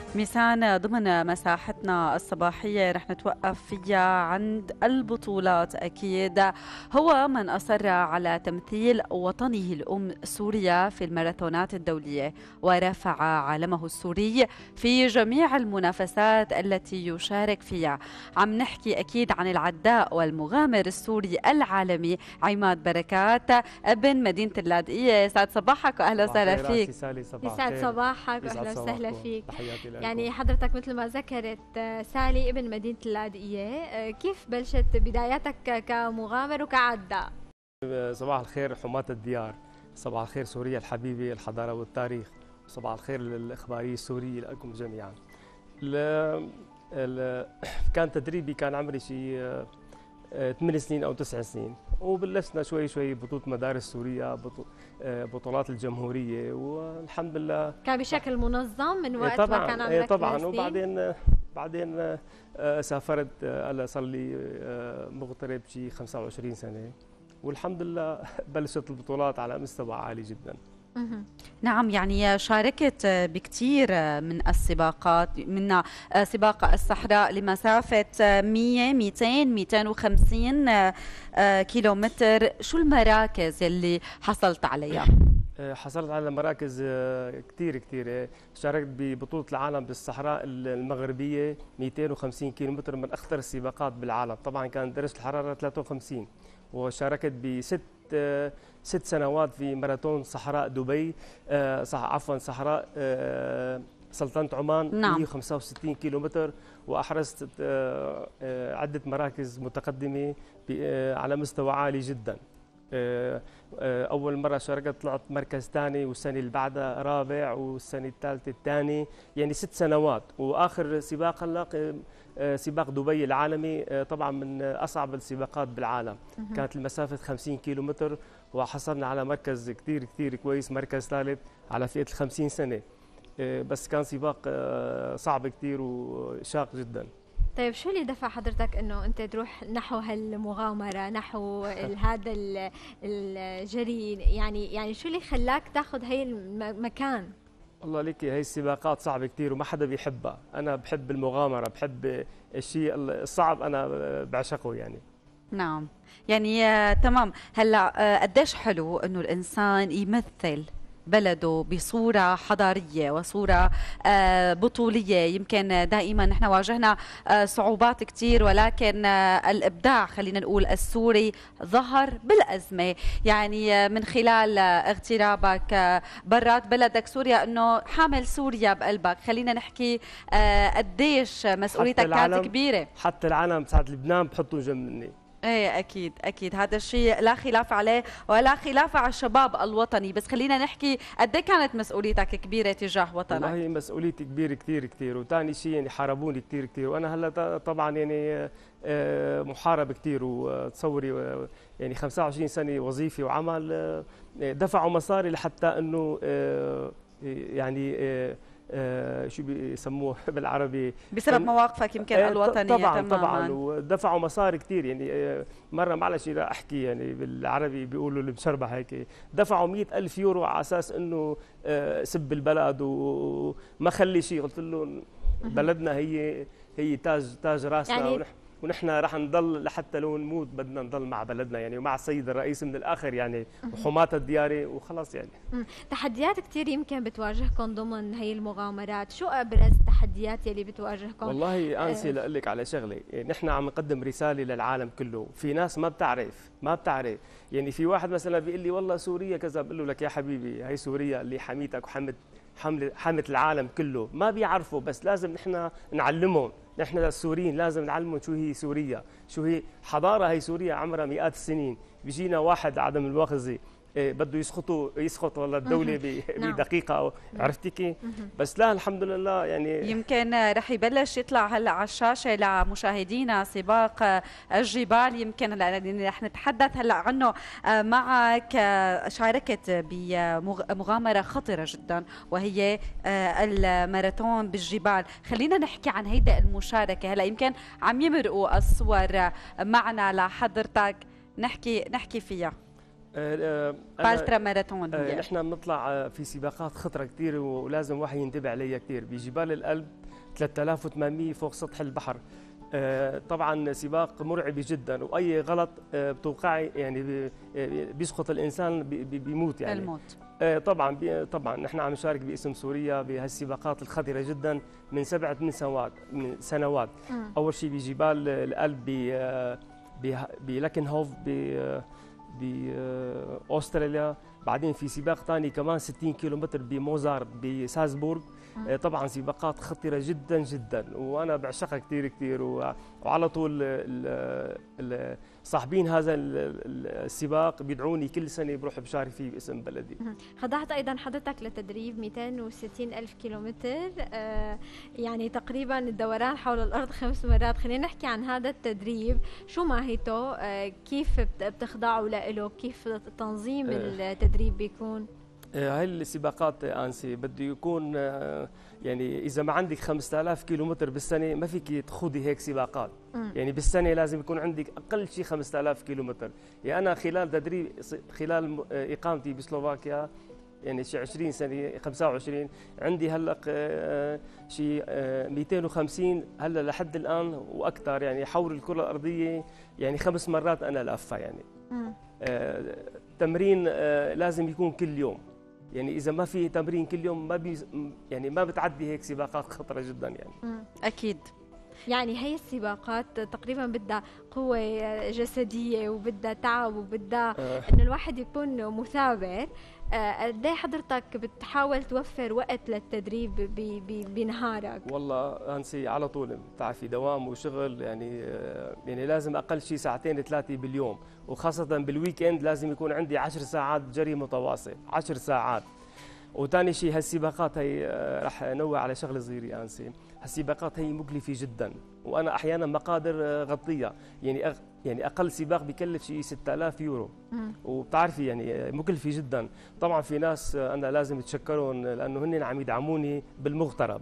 ميسان، ضمن مساحتنا الصباحية رح نتوقف فيها عند البطولات. أكيد هو من أصر على تمثيل وطنه الأم سوريا في الماراثونات الدولية ورفع علمه السوري في جميع المنافسات التي يشارك فيها. عم نحكي أكيد عن العداء والمغامر السوري العالمي عماد بركات ابن مدينة اللاذقية. سعد صباحك وأهلا وسهلا فيك. يسعد صباحك واهلا وسهلا فيك. يعني حضرتك مثل ما ذكرت سالي ابن مدينة اللاذقية، كيف بلشت بداياتك كمغامر وكعداء؟ صباح الخير حماة الديار، صباح الخير سوريا الحبيبة، الحضارة والتاريخ، صباح الخير للإخبارية السورية لكم جميعا. كان تدريبي كان عمري شيء 8 سنين أو 9 سنين، وبلشنا شوي شوي بطولة مدارس سوريا، بطولات الجمهورية، والحمد لله كان بشكل منظم من وقت ما كان عمرك طبعا 8 سنين. وبعدين سافرت. هلا صار لي مغترب شيء 25 سنة، والحمد لله بلشت البطولات على مستوى عالي جدا. نعم، يعني شاركت بكثير من السباقات، منها سباق الصحراء لمسافة 100 200 250 كيلومتر. شو المراكز اللي حصلت عليها؟ حصلت على مراكز كثير. شاركت ببطولة العالم بالصحراء المغربية 250 كيلومتر، من أخطر السباقات بالعالم. طبعا كان درجة الحرارة 53، وشاركت ست سنوات في ماراثون صحراء دبي، صحراء سلطنة عمان. نعم. 165 كيلومتر، وأحرزت عدة مراكز متقدمة على مستوى عالي جدا. أول مرة شاركت طلعت مركز ثاني، والسنة اللي بعدها رابع، والسنة الثالثة الثاني، يعني 6 سنوات. وآخر سباق هلا سباق دبي العالمي، طبعا من أصعب السباقات بالعالم. كانت المسافة 50 كيلومتر، وحصلنا على مركز كثير كويس، مركز ثالث على فئة 50 سنة. بس كان سباق صعب كثير وشاق جدا. طيب شو اللي دفع حضرتك انه انت تروح نحو هالمغامره، نحو هذا الجري؟ يعني شو اللي خلاك تاخذ هي المكان؟ والله لك هي السباقات صعبة كثير وما حدا بيحبها. انا بحب المغامره، بحب الشيء الصعب، انا بعشقه يعني. نعم، يعني تمام. هلا قديش حلو انه الانسان يمثل بلده بصورة حضارية وصورة بطولية. يمكن دائما نحن واجهنا صعوبات كتير، ولكن الإبداع خلينا نقول السوري ظهر بالأزمة. يعني من خلال اغترابك برات بلدك سوريا، أنه حامل سوريا بقلبك. خلينا نحكي قديش مسؤوليتك كانت كبيرة. حتى العالم بتاعت لبنان بحطوا جنب مني. ايه اكيد هذا الشيء لا خلاف عليه ولا خلاف على الشباب الوطني. بس خلينا نحكي قد ايه كانت مسؤوليتك كبيره تجاه وطنك؟ والله مسؤوليتي كبيره كثير. وثاني شيء يعني حاربوني كثير. وانا هلا طبعا يعني محارب كثير. وتصوري يعني 25 سنه وظيفه وعمل، دفعوا مصاري لحتى انه يعني شو بيسموه بالعربي، بسبب مواقفك يمكن الوطنيه. طبعا ودفعوا مصاري كثير. يعني مره معلش لا احكي يعني بالعربي بيقولوا المشربه هيك، دفعوا 100,000 يورو على اساس انه سب البلد وما خلي شيء. قلت له بلدنا هي تاج راسنا، يعني ونحن رح نضل لحتى لو نموت بدنا نضل مع بلدنا يعني، ومع السيد الرئيس من الاخر يعني، وحماة الديار وخلص يعني. تحديات كثير يمكن بتواجهكم ضمن هي المغامرات. شو ابرز التحديات يلي بتواجهكم؟ والله انسي لاقول لك على شغله، نحن عم نقدم رساله للعالم كله. في ناس ما بتعرف يعني. في واحد مثلا بيقول لي والله سوريا كذا، بقول له لك يا حبيبي هي سوريا اللي حميتك حمت العالم كله. ما بيعرفوا، بس لازم نحن نعلمهم. نحن السوريين لازم نعلمهم شو هي سوريا، شو هي حضاره. هي سوريا عمرها مئات السنين. بيجينا واحد عدم المؤاخذه بده يسقط والله الدوله بدقيقه، عرفتي كيف؟ بس لا الحمد لله يعني. يمكن رح يبلش يطلع هلا على الشاشه لمشاهدينا سباق الجبال. يمكن رح نتحدث هلا عنه معك. شاركت بمغامره خطره جدا وهي الماراثون بالجبال. خلينا نحكي عن هيدا المشاركه. هلا يمكن عم يمرقوا الصور معنا لحضرتك، نحكي فيها. بالترا ماراثون نحن بنطلع في سباقات خطره كثير ولازم واحد ينتبه عليها كثير بجبال الألب 3800 فوق سطح البحر. طبعا سباق مرعب جدا، واي غلط بتوقعي يعني بيسقط الانسان بيموت يعني الموت. طبعا نحن عم نشارك باسم سوريا بهالسباقات الخطره جدا من 7 سنوات. اول شيء بجبال الألب بلاكنهوف باستراليا، بعدين في سباق ثاني كمان 60 كيلومتر بموزارت بسالزبورغ. طبعا سباقات خطيره جدا جدا وانا بعشقها كثير كثير، وعلى طول صاحبين هذا السباق بيدعوني كل سنه بروح بشارك فيه باسم بلدي. خضعت ايضا حضرتك لتدريب 260 الف كيلومتر، يعني تقريبا الدوران حول الارض 5 مرات. خلينا نحكي عن هذا التدريب، شو ماهيته، كيف بتخضعوا له، كيف تنظيم التدريب بيكون؟ هاي السباقات انسي بده يكون يعني اذا ما عندك 5000 كيلومتر بالسنه ما فيك تخوضي هيك سباقات. يعني بالسنه لازم يكون عندك اقل شيء 5000 كيلومتر. يعني انا خلال اقامتي بسلوفاكيا يعني شي 20 سنه 25 عندي هلا شي 250 هلا لحد الان واكثر، يعني حول الكره الارضيه يعني 5 مرات انا لافه يعني. تمرين لازم يكون كل يوم، يعني اذا ما في تمرين كل يوم ما بتعدي هيك سباقات خطره جدا يعني. اكيد. يعني هي السباقات تقريبا بدها قوة جسدية وبدها تعب وبدها انه الواحد يكون مثابر. قد ايه حضرتك بتحاول توفر وقت للتدريب بنهارك؟ والله انسي على طول بتعرفي دوام وشغل، يعني لازم اقل شيء 2-3 باليوم، وخاصة بالويك اند لازم يكون عندي 10 ساعات جري متواصل 10 ساعات. وثاني شيء هالسباقات هي رح نوع على شغله صغيره يا انسي، هالسباقات هي مكلفه جدا وانا احيانا ما قادر غطيها، يعني اقل سباق بكلف شيء 6000 يورو. وبتعرفي يعني مكلفه جدا. طبعا في ناس انا لازم اتشكرهم لانه هن عم يدعموني بالمغترب.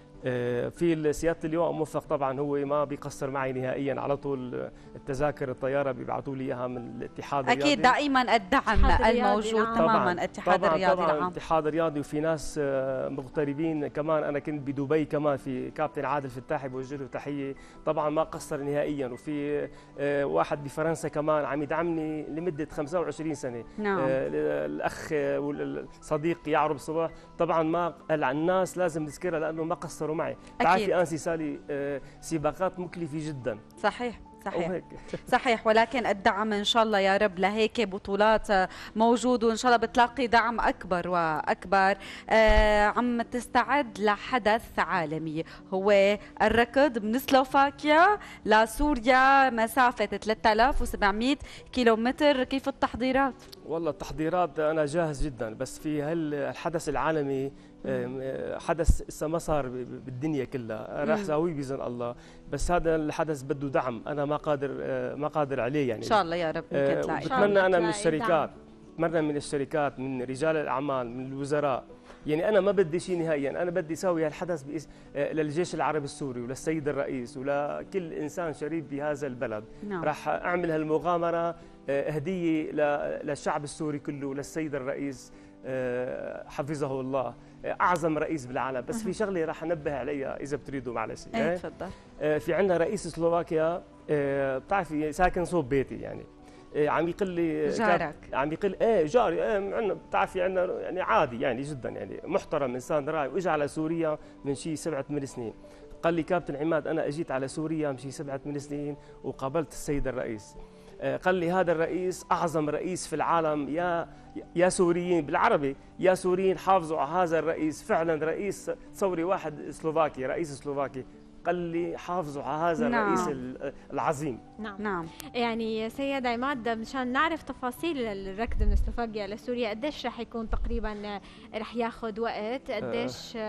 في سياده اللواء موفق طبعا هو ما بيقصر معي نهائيا، على طول التذاكر الطياره بيبعثوا لي اياها من الاتحاد الرياضي. اكيد دائما الدعم الموجود تماما. الاتحاد الرياضي طبعا الاتحاد الرياضي، وفي ناس مغتربين كمان. انا كنت بدبي كمان في كابتن عادل فتاحي بوجه له تحيه، طبعا ما قصر نهائيا. وفي واحد بفرنسا كمان عم يدعمني لمده 25 سنه. نعم. الاخ والصديق يعرب صباح، طبعا ما الناس لازم نذكرها لانه ما قصروا معي. تعرفي انسي سالي سباقات مكلفه جدا. صحيح صحيح، ولكن الدعم ان شاء الله يا رب لهيك بطولات موجود، وان شاء الله بتلاقي دعم اكبر واكبر. عم تستعد لحدث عالمي هو الركض من سلوفاكيا لسوريا مسافه 3700 كيلومتر، كيف التحضيرات؟ والله التحضيرات انا جاهز جدا، بس في هالحدث العالمي حدث ما صار بالدنيا كلها، راح اسويه باذن الله، بس هذا الحدث بده دعم انا ما قادر عليه يعني. ان شاء الله يا رب ممكن تلاقي. بتمنى انا من الشركات، بتمنى من الشركات، من رجال الاعمال، من الوزراء، يعني انا ما بدي شيء نهائيا، انا بدي اسوي هالحدث للجيش العربي السوري وللسيد الرئيس ولكل انسان شريف بهذا البلد. نعم. راح اعمل هالمغامره هديه للشعب السوري كله وللسيد الرئيس حفظه الله، اعظم رئيس بالعالم. بس في شغله راح انبه عليها اذا بتريدوا معلش. تفضل. في عندنا رئيس سلوفاكيا بتعرفي ساكن صوب بيتي يعني، عم يقول لي جارك، عم يقول جاري عندنا بتعرفي عندنا يعني عادي يعني جدا يعني محترم انسان راعي، واجى على سوريا من شيء 7-8 سنين. قال لي كابتن عماد انا اجيت على سوريا من شيء 7-8 سنين وقابلت السيد الرئيس. قال لي هذا الرئيس اعظم رئيس في العالم، يا سوريين بالعربي، يا سوريين حافظوا على هذا الرئيس، فعلا رئيس تصوري واحد سلوفاكي رئيس سلوفاكي قال لي حافظوا على هذا الرئيس العظيم. نعم. يعني سيد عماد مشان نعرف تفاصيل الركض من سلوفاكيا لسوريا، قديش رح يكون تقريبا رح ياخذ وقت؟ قديش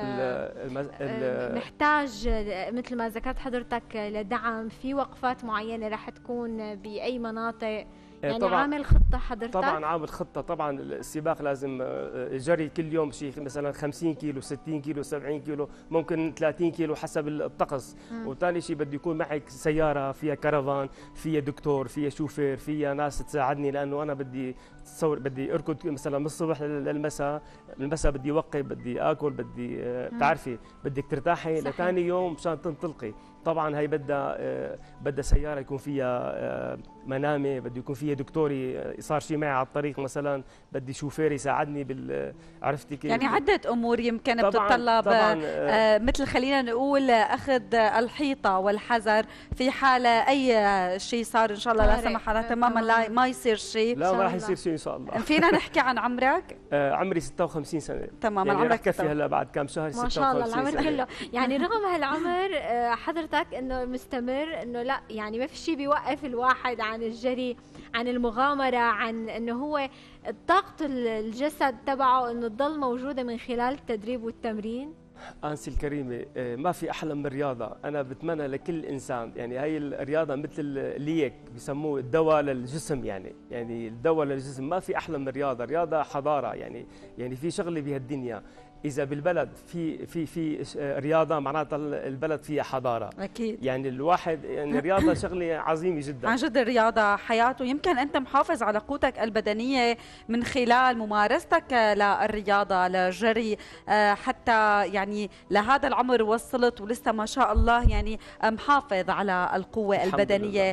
محتاج مثل ما ذكرت حضرتك لدعم؟ في وقفات معينه رح تكون باي مناطق؟ يعني طبعا عامل خطة حضرتك؟ طبعا عامل خطه. طبعا السباق لازم جري كل يوم شيء مثلا 50 كيلو 60 كيلو 70 كيلو ممكن 30 كيلو حسب الطقس. وثاني شيء بده يكون معك سياره فيها كرفان، فيها دكتور، فيها شوفير، فيها ناس تساعدني، لانه انا بدي اركض مثلا من الصبح للمساء، من المساء بدي اوقف، بدي اكل، بدي بتعرفي بدك ترتاحي لثاني يوم مشان تنطلقي. طبعا هي بدها سياره يكون فيها منامه، بده يكون فيها دكتوري صار شيء معي على الطريق مثلا، بدي شوفير يساعدني عرفتي كيف؟ يعني عدة امور يمكن بتتطلب مثل خلينا نقول اخذ الحيطه والحذر في حال اي شيء صار ان شاء الله لا سمح الله تماما لا ما يصير شيء. لا ما راح يصير شيء ان شاء الله. فينا نحكي عن عمرك؟ عمري 56 سنه. تماما يعني عمرك كفي هلا بعد كم شهر 56 ما شاء الله العمر سنة. كله. يعني رغم هالعمر حضرتك انه مستمر، انه لا يعني ما في شيء بيوقف الواحد عن الجري، عن المغامره، عن انه هو طاقه الجسد تبعه انه تضل موجوده من خلال التدريب والتمرين. أنسي الكريمة، ما في أحلى من الرياضة. أنا بتمنى لكل إنسان، يعني هاي الرياضة مثل ليك بسموه الدواء للجسم، يعني الدواء للجسم. ما في أحلى من الرياضة. الرياضة حضارة، يعني في شغلة بهالدنيا إذا بالبلد في رياضة معناتها البلد فيها حضارة. أكيد. يعني الواحد يعني الرياضة شغلة عظيمة جدا. عن جد الرياضة حياته. يمكن أنت محافظ على قوتك البدنية من خلال ممارستك للرياضة للجري، حتى يعني لهذا العمر وصلت ولسه ما شاء الله يعني محافظ على القوة البدنية.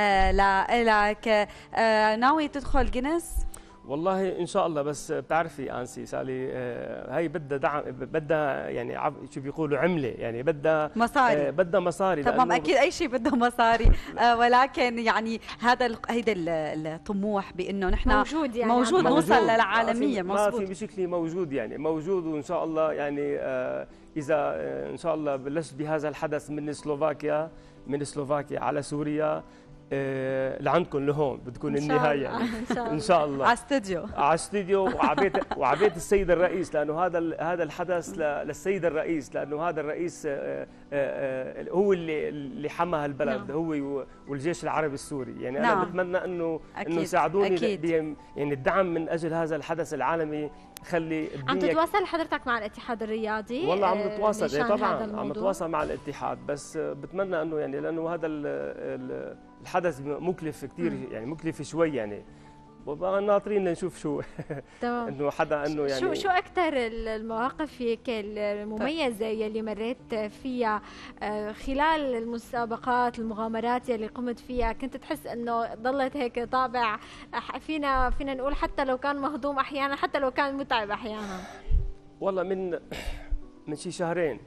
لك ناوي تدخل جينيس؟ والله ان شاء الله، بس بتعرفي انسي سالي هي بدها دعم، بدها يعني شو بيقولوا عمله، يعني بدها مصاري. بدها مصاري. تمام اكيد اي شيء بده مصاري. ولكن يعني هيدا الطموح بانه نحن موجود، يعني موجود نوصل للعالميه. مظبوط، ما في بشكل موجود، يعني موجود. وان شاء الله يعني اذا ان شاء الله بلشت بهذا الحدث من سلوفاكيا على سوريا لعندكم لهون بتكون النهايه يعني. ان شاء الله على استوديو وعبيت السيد الرئيس، لانه هذا الحدث للسيد الرئيس، لانه هذا الرئيس هو اللي حمى هالبلد. نعم. هو والجيش العربي السوري. يعني نعم. انا بتمنى انه يساعدوني يعني الدعم من اجل هذا الحدث العالمي. خلي عم تتواصل حضرتك مع الاتحاد الرياضي؟ والله عم نتواصل طبعا، عم نتواصل مع الاتحاد، بس بتمنى انه يعني لانه هذا الحدث مكلف كثير، يعني مكلف شوي يعني. ناطرين نشوف شو انه حدا انه يعني شو اكثر المواقف هيك المميزه يلي مريت فيها خلال المسابقات المغامرات يلي قمت فيها، كنت تحس انه ضلت هيك طابع فينا نقول حتى لو كان مهضوم احيانا، حتى لو كان متعب احيانا؟ والله من شي شهرين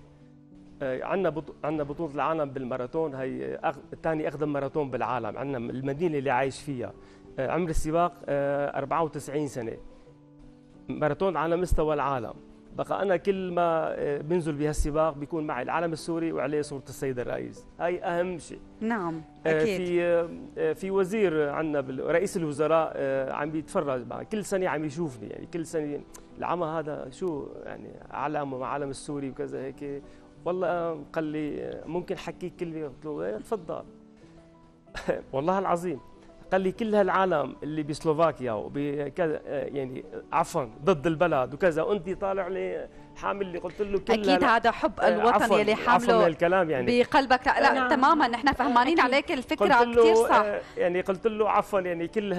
عندنا بطولة العالم بالماراثون. هي ثاني أقدم ماراثون بالعالم. عندنا المدينة اللي عايش فيها. عمر السباق 94 سنة. ماراثون على مستوى العالم. بقى أنا كل ما بنزل بهالسباق بيكون معي العلم السوري وعليه صورة السيد الرئيس. هاي أهم شيء. نعم أكيد. في وزير عندنا رئيس الوزراء عم بيتفرج معي كل سنة، عم يشوفني يعني كل سنة العمى هذا شو يعني علم مع علم السوري وكذا هيك. والله قال لي ممكن حكيك كلمة؟ قلت له تفضل. والله العظيم قال لي كل هالعالم اللي بسلوفاكيا وبكذا يعني عفوا ضد البلد وكذا، وانت طالع لي حامل لي. قلت له كل اكيد هذا حب الوطن يلي حامله الكلام يعني بقلبك. لا نعم. تماما نحن فهمانين عليك الفكره كثير صح. يعني قلت له عفوا يعني كل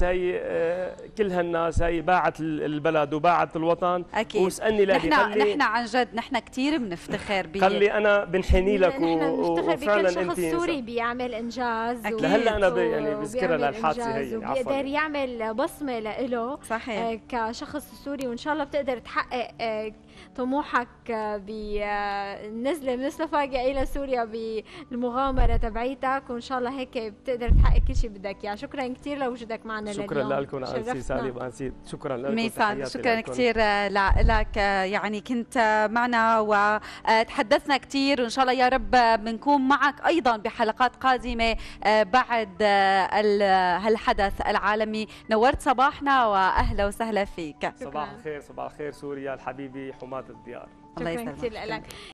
هالناس هي باعت البلد وباعت الوطن. أكيد. واسالني ليه نحن عن جد نحن كثير بنفتخر قال لي انا بنحني لك وفعلا شخص سوري بيعمل انجاز. لهلا انا يعني بذكرها للحادثه هي بيقدر يعمل بصمه له صحيح كشخص سوري. وان شاء الله بتقدر تحقق طموحك بالنزله من سلوفاكيا الى سوريا بالمغامره تبعيتك، وان شاء الله هيك بتقدر تحقق كل شيء بدك اياه. شكرا كثير لوجودك معنا اليوم. شكرا لكم انسي سالم وانسي. شكرا لكم ميسان. شكرا كثير لك. يعني كنت معنا وتحدثنا كثير، وان شاء الله يا رب بنكون معك ايضا بحلقات قادمه بعد هالحدث العالمي. نورت صباحنا واهلا وسهلا فيك. صباح الخير. صباح الخير سوريا الحبيبه حماة الديار. الله يسلمك. شكرا كثير لك.